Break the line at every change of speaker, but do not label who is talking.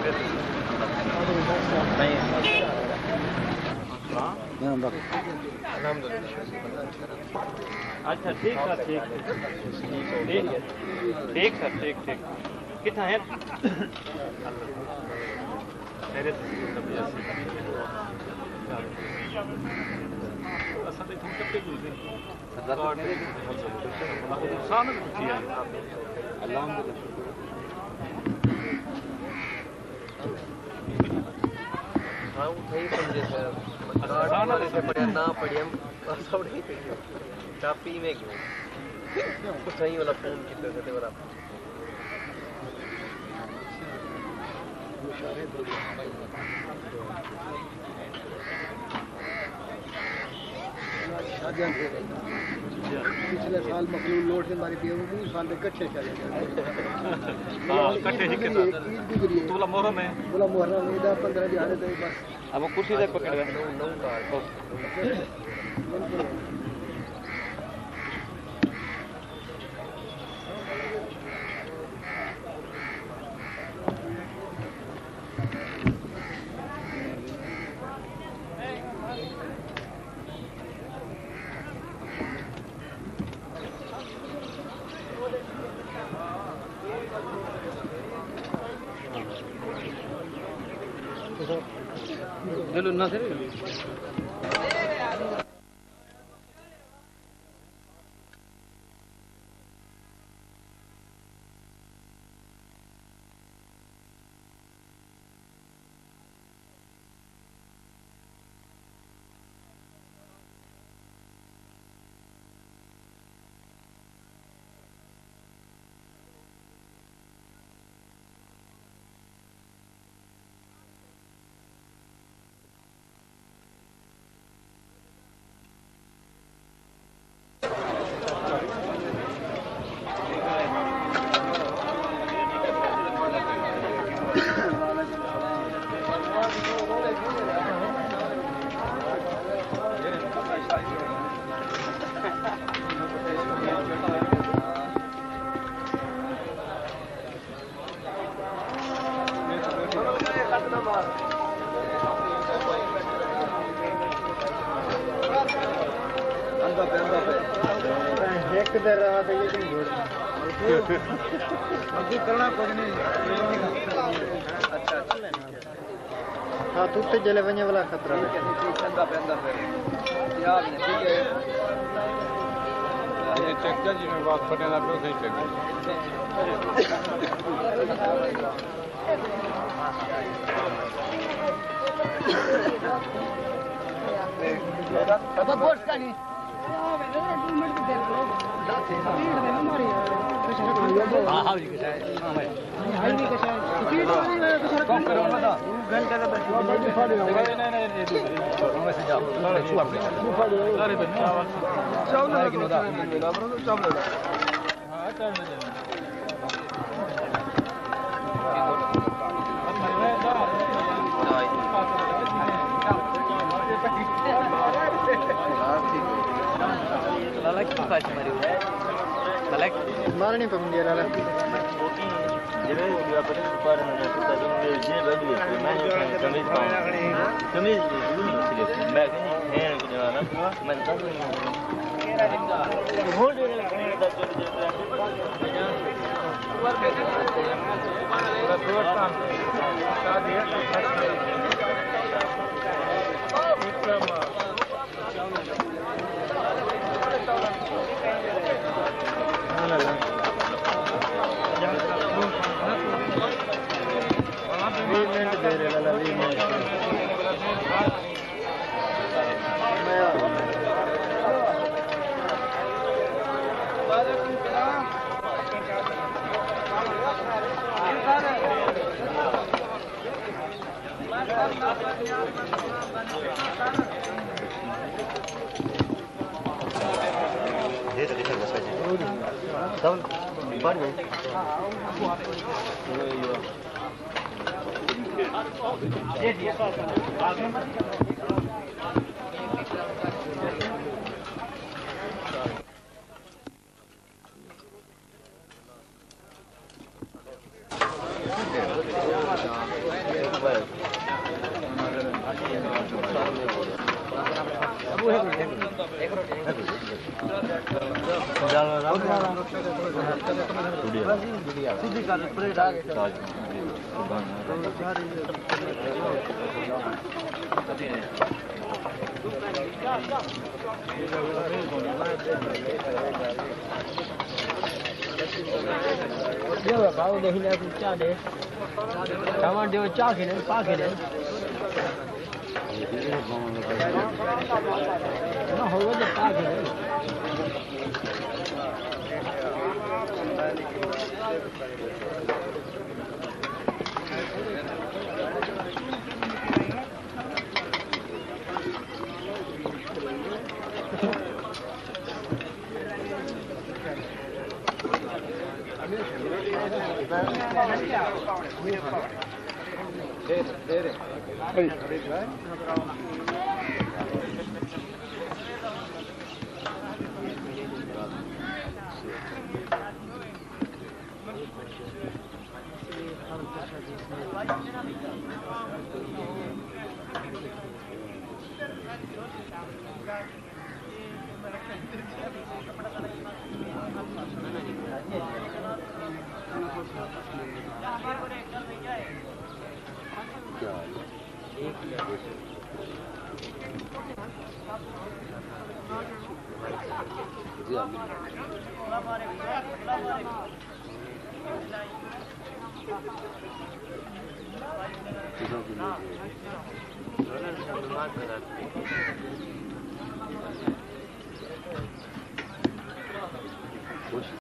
अच्छा ठीक सर ठीक ठीक सर ठीक ठीक कितना है
ना पढ़िया चापी में क्यों सही वाला फोन कितने से बराबर
पिछले साल मखलूल लोड से हमारी पियो साल में कच्चे चले बोला मोहर्रम में 10-15 दिहाड़े तो बस
अब कुर्सी तक पकड़ गए
चलो ना सर हाँ तू तो जले बने वाला खतरा है
ये चेक कर जी मैं बात पटेला पे सही चेक
अब बोर्ड का नहीं हाँ जी कैसा है हाँ जी कैसा है कौन करो ना था घंटे का बस नहीं जाओ अरे चावल मारनी पड़ेगी लाला भाव देखने चाह दे सामान जो चाह के नहीं पा के नहीं ना होगा तो पा के नहीं
Öyle bir şey olmaz.